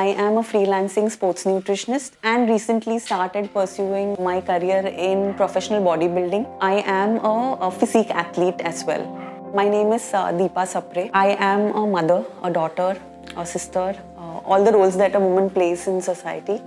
am a freelancing sports nutritionist and recently started pursuing my career in professional bodybuilding. I am a physique athlete as well. My name is Deepa Sapre. I am a mother, a daughter, a sister, all the roles that a woman plays in society.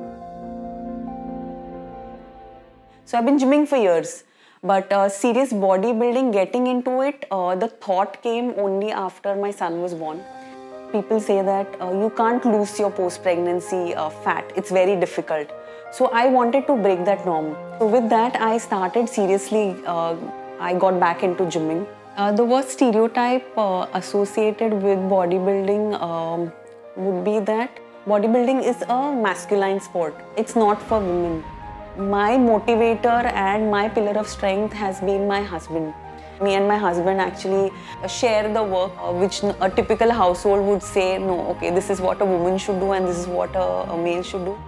So I've been gymming for years, but serious bodybuilding, getting into it, the thought came only after my son was born. People say that you can't lose your post-pregnancy fat. It's very difficult. So I wanted to break that norm. So with that, I started seriously, I got back into gymming. The word stereotype associated with bodybuilding would be that bodybuilding is a masculine sport. It's not for women. My motivator and my pillar of strength has been my husband. Me and my husband actually share the work which a typical household would say, no, okay, this is what a woman should do and this is what a male should do.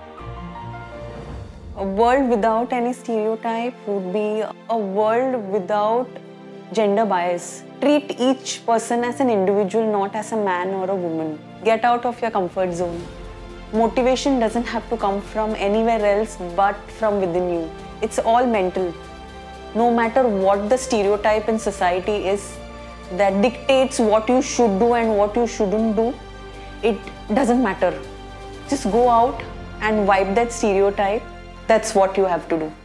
A world without any stereotype would be a world without gender bias. Treat each person as an individual, not as a man or a woman. Get out of your comfort zone. Motivation doesn't have to come from anywhere else but from within you. It's all mental. No matter what the stereotype in society is that dictates what you should do and what you shouldn't do, it doesn't matter. Just go out and wipe that stereotype. That's what you have to do.